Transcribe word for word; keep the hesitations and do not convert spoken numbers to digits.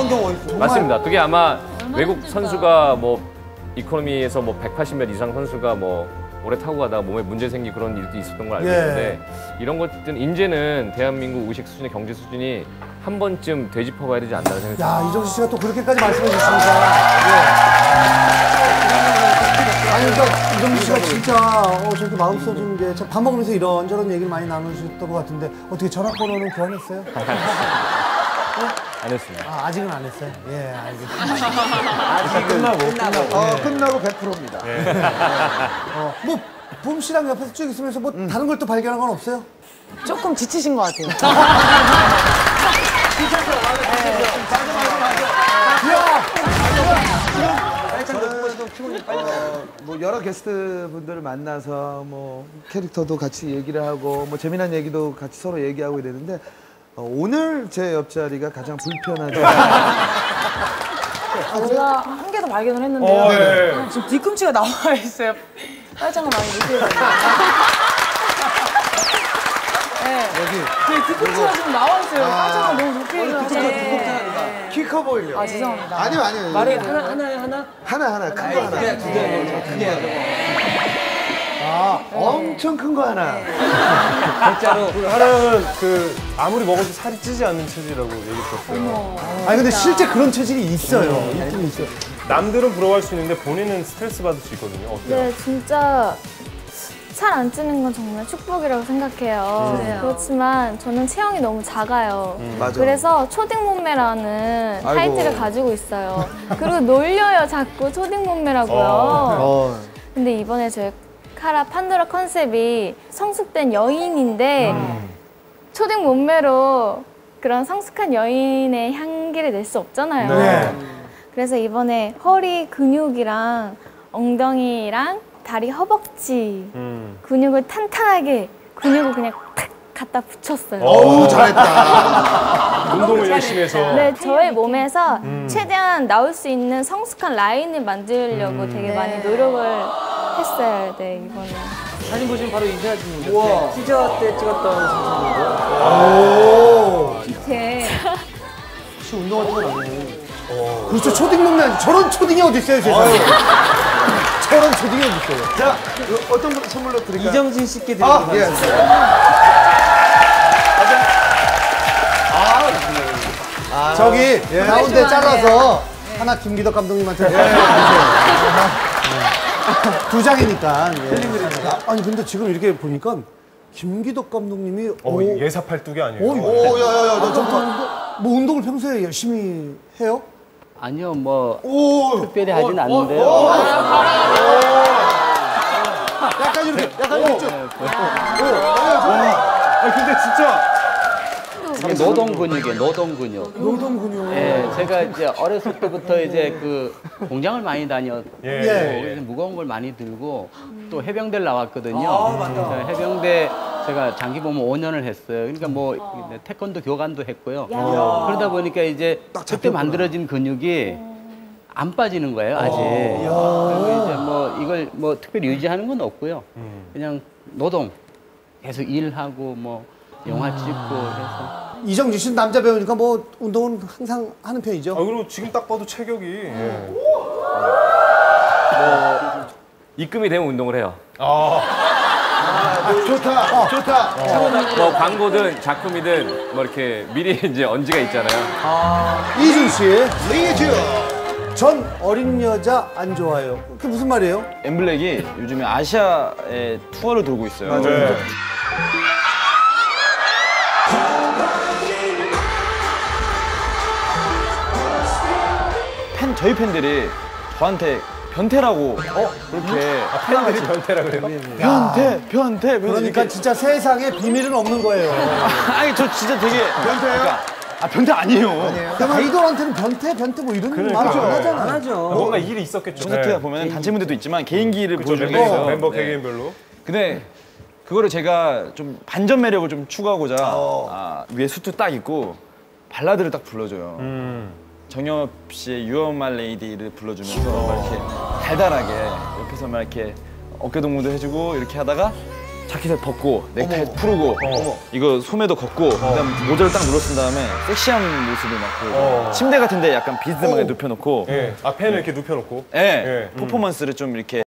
경우 정말... 맞습니다. 그게 아마 외국 힘들까? 선수가 뭐 이코노미에서 뭐 백팔십 몇 이상 선수가 뭐 오래 타고 가다가 몸에 문제 생기 그런 일도 있었던 걸 알고 있는데 예. 이런 것들은 이제는 대한민국 의식 수준의 경제 수준이 한 번쯤 되짚어봐야 되지 않나 생각합니다. 야, 이정수 씨가 또 그렇게까지 말씀해 주십니다. 예. 아니, 그러니까 이정수 씨가 진짜 어, 저렇게 마음 써주는 게 참 밥 먹으면서 이런저런 얘기를 많이 나누셨던 것 같은데 어떻게 전화번호는 교환했어요? 안 했습니다. 아, 아직은 안 했어요? 예, 알겠습니다. 아직은 끝나고, 끝나고. 어, 끝나고 백 퍼센트입니다. 예. 어, 뭐, 붐 씨랑 옆에서 쭉 있으면서 뭐 음. 다른 걸 또 발견한 건 없어요? 조금 지치신 것 같아요. 어, 뭐 여러 게스트 분들을 만나서 뭐 캐릭터도 같이 얘기를 하고 뭐 재미난 얘기도 같이 서로 얘기하고 이랬는데 어, 오늘 제 옆자리가 가장 불편하죠. 아, 제가 한 개 더 발견을 했는데요. 어, 네. 지금 뒤꿈치가 나와 있어요. 빨장을 많이 느끼거든요. 네. 여기. 뒤꿈치가 지금 나와 있어요. 빨장을 너무 높게 해서. 키 커 보이려. 아, 죄송합니다. 아니요, 아니요. 말이 하나, 하나에 하나? 하나, 하나. 큰 거 하나. 그냥 두 개, 크게 하죠. 아, 네. 엄청 큰 거 하나. 진짜로. 하나는 그 아무리 먹어도 살이 찌지 않는 체질이라고 얘기 들었어요. 아니 근데 실제 그런 체질이 있어요. 있긴 있어요. 남들은 부러워할 수 있는데 본인은 스트레스 받을 수 있거든요. 어때요? 네, 진짜 살 안 찌는 건 정말 축복이라고 생각해요. 음. 그렇지만 저는 체형이 너무 작아요. 음, 맞아. 그래서 초딩 몸매라는 아이고. 타이틀을 가지고 있어요. 그리고 놀려요, 자꾸 초딩 몸매라고요. 어. 근데 이번에 저희 카라 판도라 컨셉이 성숙된 여인인데 음. 초딩 몸매로 그런 성숙한 여인의 향기를 낼 수 없잖아요. 네. 그래서 이번에 허리 근육이랑 엉덩이랑 다리 허벅지 음. 근육을 탄탄하게 근육을 그냥 탁 갖다 붙였어요. 어우, 잘했다. 운동을 열심히 해서. 네, 저의 몸에서 음. 최대한 나올 수 있는 성숙한 라인을 만들려고 음. 되게 많이 노력을 했어요. 네, 이번에. 사진 보시면 바로 이 사진인데 티저 때 찍었던 사진이고요. 오. 이렇게. 혹시 운동할 때가 나네. 그렇죠. 초딩 몸매 아니죠. 저런 초딩이 어디 있어요, 세상에. 저런 초딩이 어디 있어요. 자, 어떤 거 선물로 드릴까요? 이정진 씨께 드리는 아, 예. 아, 저기 예. 가운데 잘라서 예. 하나 김기덕 감독님한테 예. 네. 두 장이니까. 예. 아니 근데 지금 이렇게 보니까 김기덕 감독님이 어, 오, 예사팔뚝이 아니에요. 오, 오, 야야야, 너 잠깐 뭐 운동을 평소에 열심히 해요? 아니요, 뭐 오, 특별히 하진 오, 않는데요. 오, 오, 약간 이렇게, 약간 이렇게 좀. 아 근데 진짜. 이게 노동 근육이에요, 노동 근육. 노동 근육. 예, 제가 이제 어렸을 때부터 이제 그 공장을 많이 다녔고 예. 그래서 무거운 걸 많이 들고 또 해병대를 나왔거든요. 아, 맞다. 해병대 제가 장기 보면 오 년을 했어요. 그러니까 뭐 태권도 교관도 했고요. 야. 그러다 보니까 이제 그때 만들어진 근육이 안 빠지는 거예요, 아직. 그리고 이제 뭐 이걸 뭐 특별히 유지하는 건 없고요. 그냥 노동, 계속 일하고 뭐 영화 찍고 해서. 이정진 씨는 남자 배우니까 뭐 운동은 항상 하는 편이죠? 아, 그리고 지금 딱 봐도 체격이. 예. 뭐 입금이 되면 운동을 해요. 아, 아 좋다, 어. 좋다. 어. 뭐 광고든 작품이든 뭐 이렇게 미리 이제 언지가 있잖아요. 아, 이준 씨. 이준. 전 어린 여자 안 좋아해요. 그게 무슨 말이에요? 엠블랙이 요즘에 아시아에 투어를 돌고 있어요. 맞아요. 팬, 저희 팬들이 저한테 변태라고 어? 그렇게 아, 팬들이 변태라 그래요? 변태, 변태. 그러니까 이렇게... 진짜 세상에 비밀은 없는 거예요. 아니 저 진짜 되게 변태예요? 그러니까, 아 변태 아니에요. 아니에요. 아이돌한테는 변태, 변태 뭐 이런 그러니까. 말 안 하잖아. 안 하죠. 뭔가 일이 있었겠죠. 콘서트 네. 보면 단체 무대도 있지만 개인기를 그쵸, 보여주는 멤버, 게 있어요. 멤버 네. 개개인별로. 근데 그거를 제가 좀 반전 매력을 좀 추구하고자 어. 아, 위에 수트 딱 입고 발라드를 딱 불러줘요. 음. 정엽 씨의 You Are My Lady를 불러주면서 막 이렇게 달달하게 옆에서 막 이렇게 어깨 동무도 해주고 이렇게 하다가 자켓을 벗고 넥타이 풀고 이거 소매도 걷고 그다음 모자를 딱 눌러쓴 다음에 섹시한 모습을 막 보여요. 어. 침대 같은데 약간 비스듬하게 눕혀놓고 예. 아 펜을 이렇게 눕혀놓고. 예, 예. 퍼포먼스를 좀 이렇게